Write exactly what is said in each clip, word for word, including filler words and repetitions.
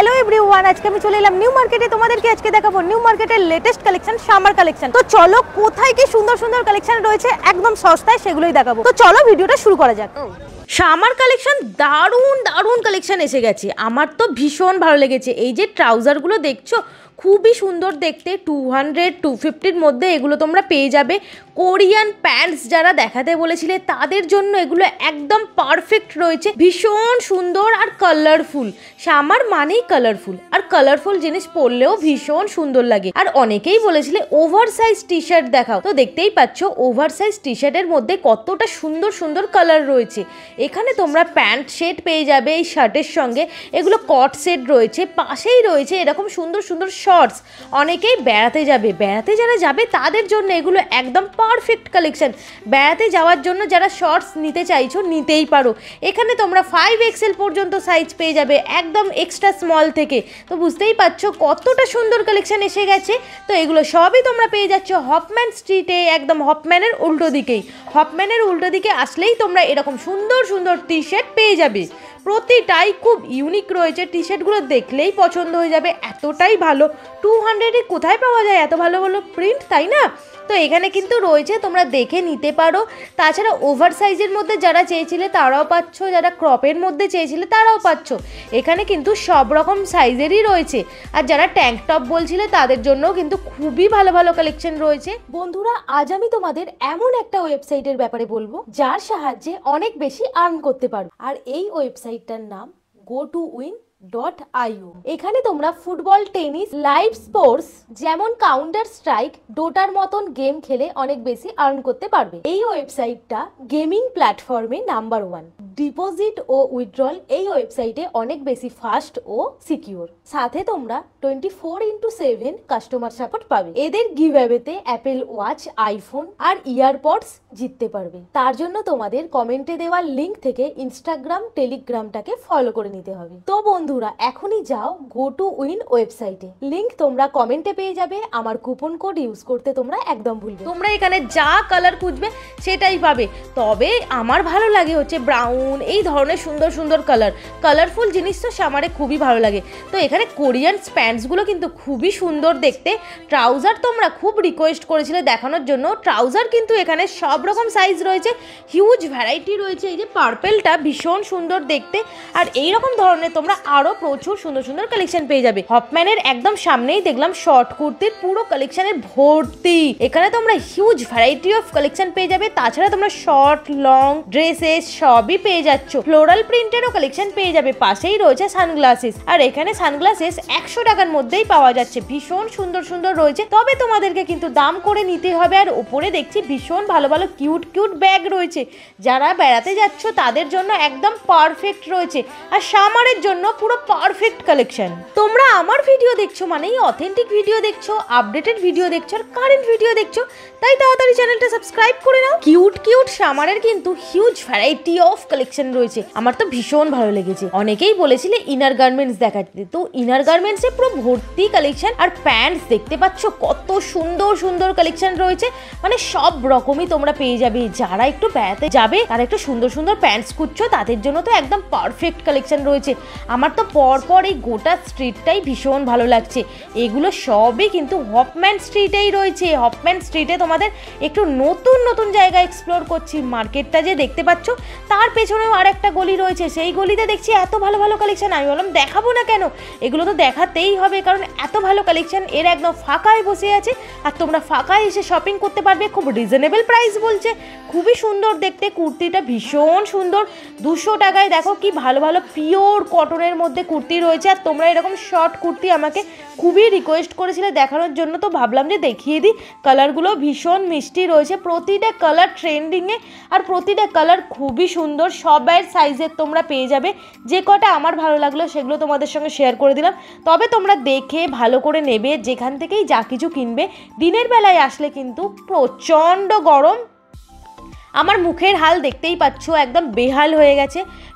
Hello everyone, আজকে আমি চলে এলাম নিউ মার্কেটে। তোমাদেরকে আজকে দেখাবো নিউ মার্কেটের লেটেস্ট কালেকশন, সামার কালেকশন। তো চলো কোথায় কি সুন্দর সুন্দর কালেকশন রয়েছে একদম সস্তায়, সেগুলোই দেখাবো। তো চলো ভিডিওটা শুরু করা যাক। সামার কালেকশন দারুণ দারুণ কালেকশন এসে গেছে, আমার তো ভীষণ ভালো লেগেছে। এই যে ট্রাউজারগুলো দেখছো খুবই সুন্দর দেখতে, টু হান্ড্রেড টু ফিফটির মধ্যে এগুলো তোমরা পেয়ে যাবে। কোরিয়ান প্যান্টস যারা দেখাতে বলেছিলে তাদের জন্য এগুলো একদম পারফেক্ট রয়েছে, ভীষণ সুন্দর আর কালারফুল। সামার মানেই কালারফুল, আর কালারফুল জিনিস পরলেও ভীষণ সুন্দর লাগে। আর অনেকেই বলেছিলে ওভার সাইজ টি শার্ট দেখাও, তো দেখতেই পাচ্ছ ওভার সাইজ টি শার্টের মধ্যে কতটা সুন্দর সুন্দর কালার রয়েছে। এখানে তোমরা প্যান্ট সেট পেয়ে যাবে এই শার্টের সঙ্গে, এগুলো কট সেট রয়েছে, পাশেই রয়েছে এরকম সুন্দর সুন্দর শর্টস। অনেকেই বেড়াতে যাবে, বেড়াতে যারা যাবে তাদের জন্য এগুলো একদম পারফেক্ট কালেকশন। বেড়াতে যাওয়ার জন্য যারা শর্টস নিতে চাইছো নিতেই পারো। এখানে তোমরা ফাইভ এক্সেল পর্যন্ত সাইজ পেয়ে যাবে, একদম এক্সট্রা স্মল থেকে। তো বুঝতেই পারছো কতটা সুন্দর কালেকশন এসে গেছে। তো এগুলো সবই তোমরা পেয়ে যাচ্ছ হপম্যান স্ট্রিটে, একদম হপম্যানের উল্টো দিকেই। হপম্যানের উল্টো দিকে আসলেই তোমরা এরকম সুন্দর সুন্দর টি শার্ট পেয়ে যাবে। প্রতিটাই খুব ইউনিক রয়েছে, টি শার্টগুলো দেখলেই পছন্দ হয়ে যাবে, এতটাই ভালো। টু হান্ড্রেডে কোথায় পাওয়া যায় এত ভালো ভালো প্রিন্ট, তাই না? তো এখানে কিন্তু রয়েছে, তোমরা দেখে নিতে পারো। তাছাড়া ওভার সাইজের মধ্যে যারা চেয়েছিলে তারাও পাচ্ছ, যারা ক্রপের মধ্যে চেয়েছিলে তারাও পাচ্ছ। এখানে কিন্তু সব রকম সাইজেরই রয়েছে। আর যারা ট্যাঙ্ক টপ বলছিলে তাদের জন্যও কিন্তু খুবই ভালো ভালো কালেকশন রয়েছে। বন্ধুরা, আজ আমি তোমাদের এমন একটা ওয়েবসাইটের ব্যাপারে বলবো যার সাহায্যে অনেক বেশি আর্ন করতে পারো। আর এই ওয়েবসাইটটার নাম go to win dot IO. এখানে তোমরা ফুটবল, টেনিস, লাইভ স্পোর্টস যেমন কাউন্টার স্ট্রাইক, ডোটার মতন গেম খেলে অনেক বেশি আর্ন করতে পারবে। এই ওয়েবসাইটটা গেমিং প্ল্যাটফর্মে নাম্বার ওয়ান। ডিপোজিট ও উইথড্রল এই ওয়েবসাইটে অনেক বেশি ফাস্ট ও সিকিউর। সাথে তোমরা twenty four into seven customer support পাবে। এদের গিভ অ্যাওয়েতে অ্যাপেল ওয়াচ, আইফোন আর ইয়ারপডস জিততে পারবে। তার জন্য তোমাদের কমেন্টে দেওয়া লিঙ্ক থেকে ইনস্টাগ্রাম, টেলিগ্রামটাকে ফলো করে নিতে হবে। তো বন্ধুরা, এখনই যাও গো টু উইন ওয়েবসাইটে, লিঙ্ক তোমরা কমেন্টে পেয়ে যাবে। আমার কুপন কোড ইউজ করতে তোমরা একদম ভুলবে। তোমরা এখানে যা কালার খুঁজবে সেটাই পাবে। তবে আমার ভালো লাগে হচ্ছে ব্রাউন, এই ধরনের সুন্দর সুন্দর কালার, কালারফুল জিনিস তো সামারে খুবই ভালো লাগে। তো এখানে কোরিয়ান প্যান্টসগুলো কিন্তু খুবই সুন্দর দেখতে। ট্রাউজার তোমরা খুব রিকোয়েস্ট করেছিলে দেখানোর জন্য, ট্রাউজার কিন্তু এখানে সব রকম সাইজ রয়েছে, হিউজ ভ্যারাইটি রয়েছে। এই যে পার্পেলটা ভীষণ সুন্দর দেখতে, আর এই রকম ধরনের তোমরা আরো প্রচুর সুন্দর সুন্দর কালেকশন পেয়ে যাবে। হপম্যানের একদম সামনেই দেখলাম শর্ট কুর্তির পুরো কালেকশনের ভর্তি। এখানে তোমরা হিউজ ভ্যারাইটি অফ কালেকশন পেয়ে যাবে। তাছাড়া তোমরা শর্ট, লং ড্রেসেস সবই পেয়ে যাচ্ছ। ফ্লোরাল প্রিন্টেরও কালেকশন পেয়ে যাবে। পাশেই রয়েছে সানগ্লাসেস, আর এখানে সানগ্লাসেস একশো টাকার মধ্যেই পাওয়া যাচ্ছে, ভীষণ সুন্দর সুন্দর রয়েছে। তবে তোমাদেরকে কিন্তু দাম করে নিতে হবে। আর উপরে দেখছি ভীষণ ভালো ভালো কিউট কিউট ব্যাগ রয়েছে, যারা বেড়াতে যাচ্ছ তাদের জন্য একদম পারফেক্ট রয়েছে। আর সামারের জন্য পুরো পারফেক্ট কালেকশন। তোমরা আমার ভিডিও দেখছো মানেই অথেন্টিক ভিডিও দেখছো, আপডেটেড ভিডিও দেখছো, আর কারেন্ট ভিডিও দেখছো, তাই তাড়াতাড়ি চ্যানেলটা সাবস্ক্রাইব করে নাও। কিউট কিউট সামারের কিন্তু হিউজ ভ্যারাইটি অফ কালেকশন রয়েছে, আমার তো ভীষণ ভালো লেগেছে। অনেকেই বলেছিলে ইনার গার্মেন্টস দেখাতে, তো ইনার গার্মেন্টসে পুরো ভর্তি কালেকশন। আর প্যান্টস দেখতে পাচ্ছ কত সুন্দর সুন্দর কালেকশন রয়েছে, মানে সব রকমই তোমরা পেয়ে যাবে। যারা একটু বেড়াতে যাবে তারা একটু সুন্দর সুন্দর প্যান্টস খুঁজছো তাদের জন্য তো একদম পারফেক্ট কালেকশন রয়েছে। আমার তো পরপর এই গোটা স্ট্রিটটাই ভীষণ ভালো লাগছে। এগুলো সবই কিন্তু হপম্যান স্ট্রিটেই রয়েছে। হপম্যান স্ট্রিটে তোমাদের একটু নতুন নতুন জায়গা এক্সপ্লোর করছি। মার্কেটটা যে দেখতে পাচ্ছ তার পেছনেও আর একটা গলি রয়েছে, সেই গলিতে দেখছি এত ভালো ভালো কালেকশন। আমি বললাম দেখাবো না কেন, এগুলো তো দেখাতেই হবে, কারণ এত ভালো কালেকশন। এর একদম ফাঁকায় বসে আছে, আর তোমরা ফাঁকায় এসে শপিং করতে পারবে। খুব রিজনেবল প্রাইস বলছে, খুবই সুন্দর দেখতে। কুর্তিটা ভীষণ সুন্দর, দুশো টাকায় দেখো কি ভালো ভালো পিওর কটনের মধ্যে কুর্তি রয়েছে। আর তোমরা এরকম শর্ট কুর্তি আমাকে খুবই রিকোয়েস্ট করেছিলে দেখানোর জন্য, তো ভাবলাম যে দেখিয়ে দিই। কালারগুলো ভীষণ মিষ্টি রয়েছে, প্রতিটা কালার ট্রেন্ডিংয়ে, আর প্রতিটা কালার খুবই সুন্দর। সবের সাইজের তোমরা পেয়ে যাবে। যে কটা আমার ভালো লাগলো সেগুলো তোমাদের সঙ্গে শেয়ার করে দিলাম। তবে তোমরা দেখে ভালো করে নেবে, যেখান থেকেই যা কিছু কিনবে। দিনের বেলায় আসলে কিন্তু প্রচণ্ড গরম, আমার মুখের হাল দেখতেই পাচ্ছ, একদম বেহাল হয়ে গেছে।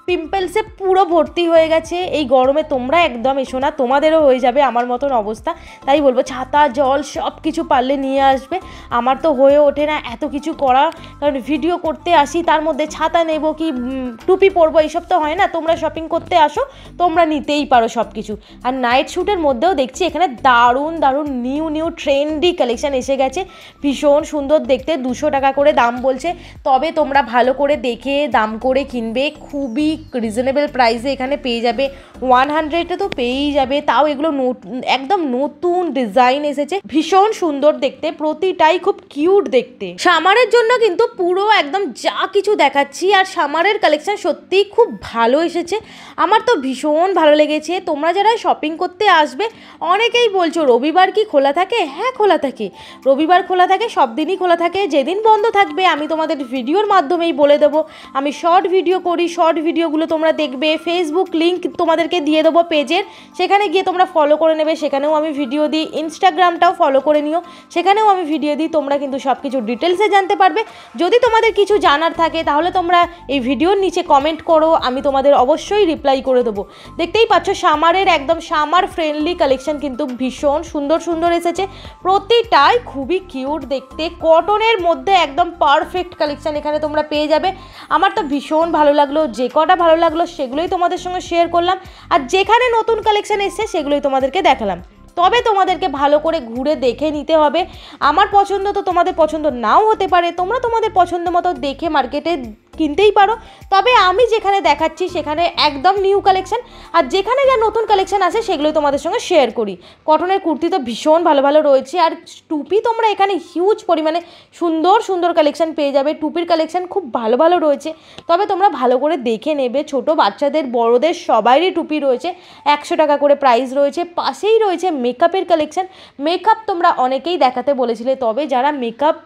পিম্পলসে পুরো ভর্তি হয়ে গেছে। এই গরমে তোমরা একদম এসো না, তোমাদেরও হয়ে যাবে আমার মতন অবস্থা। তাই বলবো ছাতা জল সব কিছু পারলে নিয়ে আসবে। আমার তো হয়ে ওঠে না এত কিছু করা, কারণ ভিডিও করতে আসি তার মধ্যে ছাতা নেব কি টুপি পরবো এইসব তো হয় না। তোমরা শপিং করতে আসো, তোমরা নিতেই পারো সব কিছু। আর নাইট শ্যুটের মধ্যেও দেখছি এখানে দারুণ দারুণ নিউ নিউ ট্রেন্ডি কালেকশান এসে গেছে, ভীষণ সুন্দর দেখতে। দুশো টাকা করে দাম বলছে, তবে তোমরা ভালো করে দেখে দাম করে কিনবে। খুবই রিজনেবল প্রাইসে এখানে পেয়ে যাবে, ওয়ান হান্ড্রেডে তো পেয়েই যাবে। তাও এগুলো একদম নতুন ডিজাইন এসেছে, ভীষণ সুন্দর দেখতে, প্রতিটাই খুব কিউট দেখতে। সামারের জন্য কিন্তু পুরো একদম যা কিছু দেখাচ্ছি। আর সামারের কালেকশন সত্যিই খুব ভালো এসেছে, আমার তো ভীষণ ভালো লেগেছে। তোমরা যারা শপিং করতে আসবে, অনেকেই বলছো রবিবার কি খোলা থাকে? হ্যাঁ খোলা থাকে, রবিবার খোলা থাকে, সব দিনই খোলা থাকে। যেদিন বন্ধ থাকবে আমি তোমাদের ভিডিওর মাধ্যমেই বলে দেবো। আমি শর্ট ভিডিও করি, শর্ট ভিডিওগুলো তোমরা দেখবে। ফেসবুক লিঙ্ক তোমাদেরকে দিয়ে দেবো পেজের, সেখানে গিয়ে তোমরা ফলো করে নেবে, সেখানেও আমি ভিডিও দিই। ইনস্টাগ্রামটাও ফলো করে নিও, সেখানেও আমি ভিডিও দিই, তোমরা কিন্তু সব কিছু ডিটেলসে জানতে পারবে। যদি তোমাদের কিছু জানার থাকে তাহলে তোমরা এই ভিডিওর নিচে কমেন্ট করো, আমি তোমাদের অবশ্যই রিপ্লাই করে দেবো। দেখতেই পাচ্ছ সামারের একদম সামার ফ্রেন্ডলি কালেকশন কিন্তু ভীষণ সুন্দর সুন্দর এসেছে, প্রতিটাই খুবই কিউট দেখতে। কটনের মধ্যে একদম পারফেক্ট কালেকশন এখানে তোমরা পেয়ে যাবে। আমার তো ভীষণ ভালো লাগলো, যে কটা ভালো লাগলো সেগুলোই তোমাদের সঙ্গে শেয়ার করলাম। আর যেখানে নতুন কালেকশন এসছে সেগুলোই তোমাদেরকে দেখালাম। তবে তোমাদেরকে ভালো করে ঘুরে দেখে নিতে হবে। আমার পছন্দ তো তোমাদের পছন্দ নাও হতে পারে, তোমরা তোমাদের পছন্দ মতো দেখে মার্কেটে কিনতেই পারো। তবে আমি যেখানে দেখাচ্ছি সেখানে একদম নিউ কালেকশন, আর যেখানে যা নতুন কালেকশন আছে সেগুলোই তোমাদের সঙ্গে শেয়ার করি। কটনের কুর্তি তো ভীষণ ভালো ভালো রয়েছে, আর টুপি তোমরা এখানে হিউজ পরিমাণে সুন্দর সুন্দর কালেকশন পেয়ে যাবে। টুপির কালেকশন খুব ভালো ভালো রয়েছে, তবে তোমরা ভালো করে দেখে নেবে। ছোট বাচ্চাদের বড়দের সবারই টুপি রয়েছে, একশো টাকা করে প্রাইস রয়েছে। পাশেই রয়েছে মেকআপের কালেকশন। মেকআপ তোমরা অনেকেই দেখাতে বলেছিলে, তবে যারা মেকআপ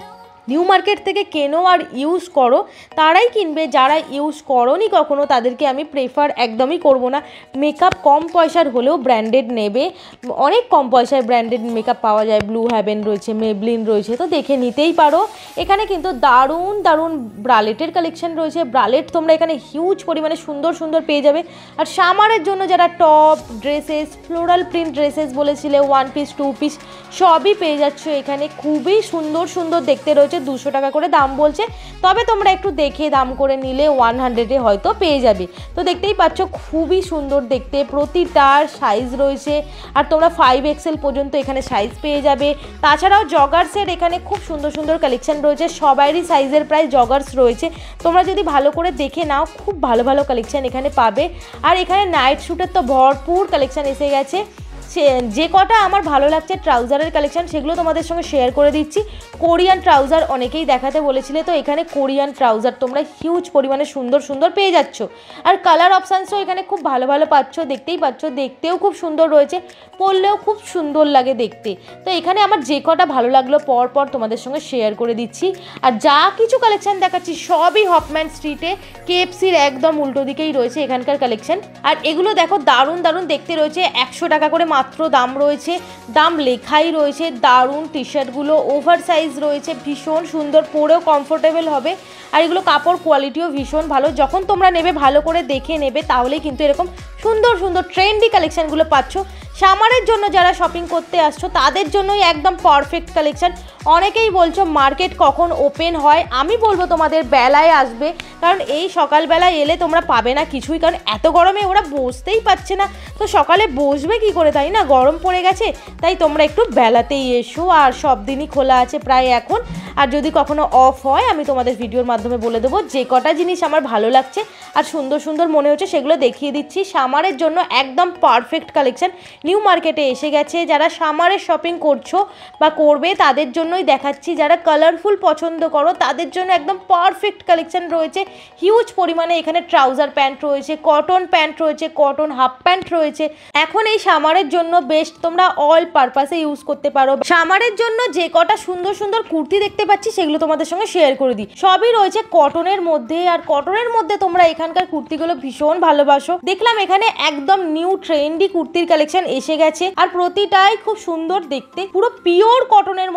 নিউ মার্কেট থেকে কেনো আর ইউজ করো তারাই কিনবে, যারা ইউজ করোনি কখনো তাদেরকে আমি প্রেফার একদমই করব না। মেকআপ কম পয়সার হলেও ব্র্যান্ডেড নেবে, অনেক কম পয়সায় ব্র্যান্ডেড মেকআপ পাওয়া যায়। ব্লু হ্যাভেন রয়েছে, মেবলিন রয়েছে, তো দেখে নিতেই পারো। এখানে কিন্তু দারুণ দারুণ ব্রালেটের কালেকশন রয়েছে। ব্রালেট তোমরা এখানে হিউজ পরিমাণে সুন্দর সুন্দর পেয়ে যাবে। আর সামারের জন্য যারা top dresses, floral print dresses বলেছিলে, ওয়ান পিস টু পিস সবই পেয়ে যাচ্ছ এখানে। খুবই সুন্দর সুন্দর দেখতে রয়েছে, দুশো টাকা করে দাম বলছে, তবে তোমরা একটু দেখে দাম করে নিলে ওয়ান হান্ড্রেডে হয়তো পেয়ে যাবে। তো দেখতেই পাচ্ছ খুবই সুন্দর দেখতে, প্রতিটার সাইজ রয়েছে। আর তোমরা ফাইভ এক্সেল পর্যন্ত এখানে সাইজ পেয়ে যাবে। তাছাড়াও জগার্সের এখানে খুব সুন্দর সুন্দর কালেকশন রয়েছে, সবারই সাইজের প্রায় জগার্স রয়েছে। তোমরা যদি ভালো করে দেখে নাও, খুব ভালো ভালো কালেকশন এখানে পাবে। আর এখানে নাইট শ্যুটের তো ভরপুর কালেকশন এসে গেছে। সে যে কটা আমার ভালো লাগছে ট্রাউজারের কালেকশন সেগুলো তোমাদের সঙ্গে শেয়ার করে দিচ্ছি। কোরিয়ান ট্রাউজার অনেকেই দেখাতে বলেছিলে, তো এখানে কোরিয়ান ট্রাউজার তোমরা হিউজ পরিমাণে সুন্দর সুন্দর পেয়ে যাচ্ছ। আর কালার অপশানসও এখানে খুব ভালো ভালো পাচ্ছ, দেখতেই পাচ্ছ, দেখতেও খুব সুন্দর রয়েছে, পরলেও খুব সুন্দর লাগে দেখতে। তো এখানে আমার যে কটা ভালো লাগলো পর পর তোমাদের সঙ্গে শেয়ার করে দিচ্ছি। আর যা কিছু কালেকশন দেখাচ্ছি সবই হপম্যান স্ট্রিটে কেএফসির একদম উল্টো দিকেই রয়েছে এখানকার কালেকশন। আর এগুলো দেখো দারুণ দারুণ দেখতে রয়েছে, একশো টাকা করে মাত্র দাম রয়েছে, দাম লেখাই রয়েছে। দারুণ টি শার্টগুলো ওভার সাইজ রয়েছে, ভীষণ সুন্দর, পরেও কমফোর্টেবল হবে। আর এগুলো কাপড় কোয়ালিটিও ভীষণ ভালো। যখন তোমরা নেবে ভালো করে দেখে নেবে, তাহলেই কিন্তু এরকম সুন্দর সুন্দর ট্রেন্ডি কালেকশানগুলো পাচ্ছ। সামারের জন্য যারা শপিং করতে আসছো তাদের জন্যই একদম পারফেক্ট কালেকশান। অনেকেই বলছো মার্কেট কখন ওপেন হয়, আমি বলবো তোমাদের বেলায় আসবে, কারণ এই সকালবেলায় এলে তোমরা পাবে না কিছুই, কারণ এত গরমে ওরা বসতেই পারছে না, তো সকালে বসবে কি করে, তাই না, গরম পড়ে গেছে। তাই তোমরা একটু বেলাতেই এসো। আর সব দিনই খোলা আছে প্রায় এখন, আর যদি কখনো অফ হয় আমি তোমাদের ভিডিওর মাধ্যমে বলে দেবো। যে কটা জিনিস আমার ভালো লাগছে আর সুন্দর সুন্দর মনে হচ্ছে সেগুলো দেখিয়ে দিচ্ছি। সামারের জন্য একদম পারফেক্ট কালেকশন নিউ মার্কেটে এসে গেছে। যারা সামারের শপিং করছো বা করবে তাদের জন্যই দেখাচ্ছি। যারা কালারফুল পছন্দ করো তাদের জন্য একদম পারফেক্ট কালেকশন রয়েছে হিউজ পরিমাণে। এখানে ট্রাউজার প্যান্ট রয়েছে, কটন প্যান্ট রয়েছে, কটন হাফ প্যান্ট রয়েছে। এখন এই সামারের জন্য বেস্ট, তোমরা অল পারপাসে ইউজ করতে পারো। সামারের জন্য যে কটা সুন্দর সুন্দর কুর্তি দেখতে পাচ্ছি সেগুলো তোমাদের সঙ্গে শেয়ার করে দিই। সবই রয়েছে কটনের মধ্যে, আর কটনের মধ্যে তোমরা এখানকার কুর্তিগুলো ভীষণ ভালোবাসো। দেখলাম এখানে একদম নিউ ট্রেন্ডি কুর্তির কালেকশন এসে গেছে, আর প্রতিটাই খুব সুন্দর দেখতে, পুরো পিওর কটনের মধ্যে তোমরা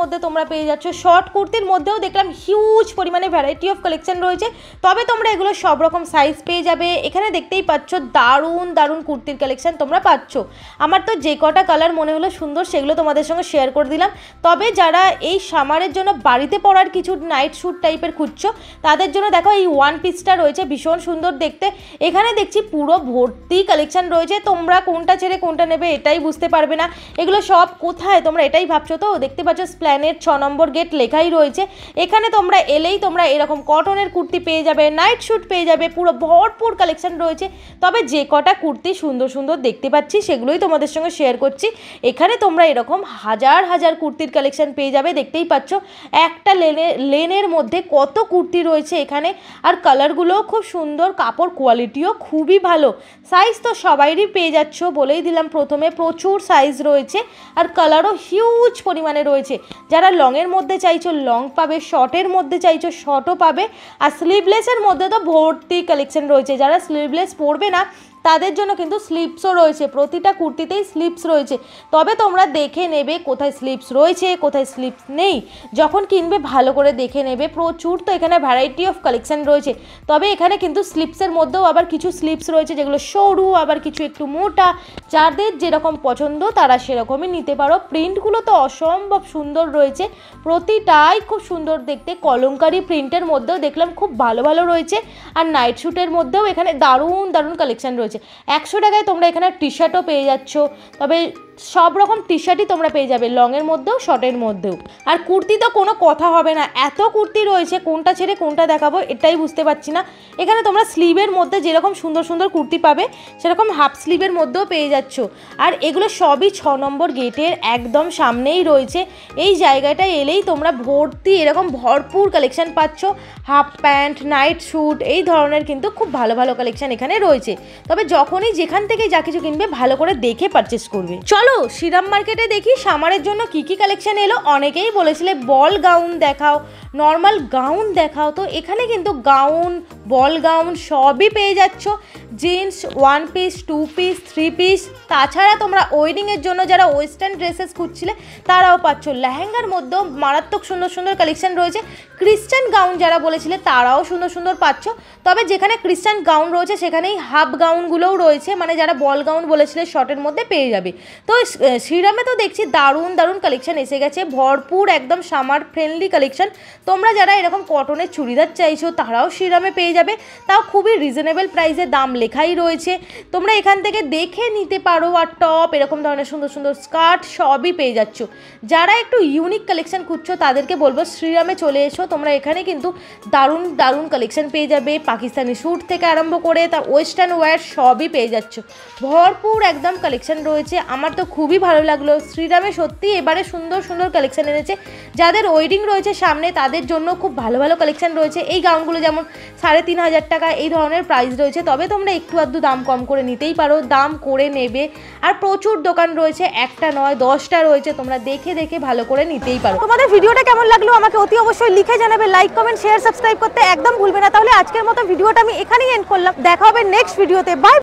পেয়ে যাচ্ছ। শর্ট কুর্তির মধ্যেও দেখলাম হিউজ পরিমাণে ভ্যারাইটি অফ কালেকশন রয়েছে, তবে তোমরা এগুলো সব রকম সাইজ পেয়ে যাবে। এখানে দেখতেই পাচ্ছ দারুণ দারুণ কুর্তির কালেকশন তোমরা পাচ্ছ। আমার তো যে কটা কালার মনে হলো সুন্দর সেগুলো তোমাদের সঙ্গে শেয়ার করে দিলাম। তবে যারা এই সামারের জন্য বাড়িতে পরার কিছু নাইট স্যুট টাইপের খুঁজছো তাদের জন্য দেখো এই ওয়ান পিসটা রয়েছে, ভীষণ সুন্দর দেখতে। এখানে দেখছি পুরো ভর্তি কালেকশন রয়েছে, তোমরা কোনটা ছেড়ে কোনটা নেবে এটাই বুঝতে পারবে না। এগুলো সব কোথায় তোমরা এটাই ভাবছো তো, দেখতে পাচ্ছ স্প্ল্যানেড ছ নম্বর গেট লেখাই রয়েছে। এখানে তোমরা এলেই তোমরা এরকম কটনের কুর্তি পেয়ে যাবে, নাইট স্যুট পেয়ে যাবে, পুরো ভরপুর কালেকশন রয়েছে। তবে যে কটা কুর্তি সুন্দর সুন্দর দেখতে পাচ্ছি সেগুলোই তোমাদের সঙ্গে শেয়ার করছি। এখানে তোমরা এরকম হাজার হাজার কুর্তির কালেকশন পেয়ে যাবে, দেখতেই পাচ্ছ একটা লেনে লেনের মধ্যে কত কুর্তি রয়েছে এখানে। আর কালারগুলোও খুব সুন্দর, কাপড় কোয়ালিটিও খুবই ভালো। সাইজ তো সবাইরই পেয়ে যাচ্ছ, বলেই দিলাম প্রথমে, প্রচুর সাইজ রয়েছে আর কালারও হিউজ পরিমাণে রয়েছে। যারা লংয়ের মধ্যে চাইছো লং পাবে, শর্টের মধ্যে চাইছো শর্টও পাবে, আর স্লিভলেসের মধ্যে তো ভর্তি কালেকশন রয়েছে। যারা স্লিভলেস পরবে না তাদের জন্য কিন্তু স্লিপসও রয়েছে, প্রতিটা কুর্তিতেই স্লিপস রয়েছে। তবে তোমরা দেখে নেবে কোথায় স্লিপস রয়েছে কোথায় স্লিপস নেই, যখন কিনবে ভালো করে দেখে নেবে। প্রচুর তো এখানে ভ্যারাইটি অফ কালেকশন রয়েছে। তবে এখানে কিন্তু স্লিপসের মধ্যেও আবার কিছু স্লিপস রয়েছে যেগুলো সরু, আবার কিছু একটু মোটা। যাদের যেরকম পছন্দ তারা সেরকমই নিতে পারো। প্রিন্টগুলো তো অসম্ভব সুন্দর রয়েছে, প্রতিটাই খুব সুন্দর দেখতে। কলমকারি প্রিন্টের মধ্যেও দেখলাম খুব ভালো ভালো রয়েছে, আর নাইট শ্যুটের মধ্যেও এখানে দারুণ দারুণ কালেকশন রয়েছে। একশো টাকায় তোমরা এখানে টি শার্টও পেয়ে যাচ্ছ। তবে সব রকম টি শার্টই তোমরা পেয়ে যাবে, লংয়ের মধ্যেও শর্টের মধ্যেও। আর কুর্তি তো কোনো কথা হবে না, এত কুর্তি রয়েছে কোনটা ছেড়ে কোনটা দেখাবো এটাই বুঝতে পারছি না। এখানে তোমরা স্লিভের মধ্যে যেরকম সুন্দর সুন্দর কুর্তি পাবে সেরকম হাফ স্লিভের মধ্যেও পেয়ে যাচ্ছ। আর এগুলো সবই ছ নম্বর গেটের একদম সামনেই রয়েছে। এই জায়গাটায় এলেই তোমরা ভর্তি এরকম ভরপুর কালেকশন পাচ্ছ। হাফ প্যান্ট, নাইট স্যুট, এই ধরনের কিন্তু খুব ভালো ভালো কালেকশন এখানে রয়েছে। তবে যখনই যেখান থেকে যা কিছু কিনবে ভালো করে দেখে পারচেস করবে। চলো শ্রীরাম মার্কেটে দেখি সামারের জন্য কি কি কালেকশন এলো। অনেকেই বলেছিলে বল গাউন দেখাও, নর্মাল গাউন দেখাও, তো এখানে কিন্তু গাউন, বল গাউন সবই পেয়ে যাচ্ছ। Jeans, one piece, two piece, three piece, তাছাড়া তোমরা ওয়েডিংয়ের জন্য যারা ওয়েস্টার্ন ড্রেসেস খুঁজছিলে তারাও পাচ্ছ। লেহেঙ্গার মধ্যেও মারাত্মক সুন্দর সুন্দর কালেকশন রয়েছে। ক্রিশ্চান গাউন যারা বলেছিলে তারাও সুন্দর সুন্দর পাচ্ছ। তবে যেখানে ক্রিশ্চান গাউন রয়েছে সেখানেই হাফ গাউনগুলোও রয়েছে, মানে যারা বল গাউন বলেছিলে শর্টের মধ্যে পেয়ে যাবে। তো শ্রীরামে তো দেখছি দারুণ দারুণ কালেকশন এসে গেছে, ভরপুর একদম সামার ফ্রেন্ডলি কালেকশন। তোমরা যারা এরকম কটনের চুড়িদার চাইছো তারাও শ্রীরামে পেয়ে যাবে, তাও খুবই রিজনেবল প্রাইসে, দাম লেখাই রয়েছে। তোমরা এখান থেকে দেখে নিতে পারো। আর টপ, এরকম ধরনের সুন্দর সুন্দর স্কার্ট সবই পেয়ে যাচ্ছ। যারা একটু ইউনিক কালেকশন খুঁজছো তাদেরকে বলবো শ্রীরামে চলে এসো। তোমরা এখানে কিন্তু দারুণ দারুণ কালেকশন পেয়ে যাবে, পাকিস্তানি স্যুট থেকে আরম্ভ করে তার ওয়েস্টার্ন ওয়্যার সবই পেয়ে যাচ্ছ। ভরপুর একদম কালেকশন রয়েছে। আমার তো খুবই ভালো লাগলো। শ্রীরামে সত্যি এবারে সুন্দর সুন্দর কালেকশন এনেছে। যাদের ওয়েডিং রয়েছে সামনে তাদের জন্য খুব ভালো ভালো কালেকশন রয়েছে। এই গাউনগুলো যেমন সাড়ে তিন হাজার টাকা এই ধরনের প্রাইস রয়েছে। তবে তোমরা একটু আধটু দাম কম করে নিতেই পারো, দাম করে নেবে। আর প্রচুর দোকান রয়েছে, একটা নয় দশটা রয়েছে, তোমরা দেখে দেখে ভালো করে নিতেই পারো। তোমাদের ভিডিওটা কেমন লাগলো আমাকে অতি অবশ্যই লিখে জানাবে। লাইক, কমেন্ট, শেয়ার, সাবস্ক্রাইব করতে একদম ভুলবে না। তাহলে আজকের মতো ভিডিওটা আমি এখানেই এন্ড করলাম। দেখা হবে নেক্সট ভিডিওতে। বাই।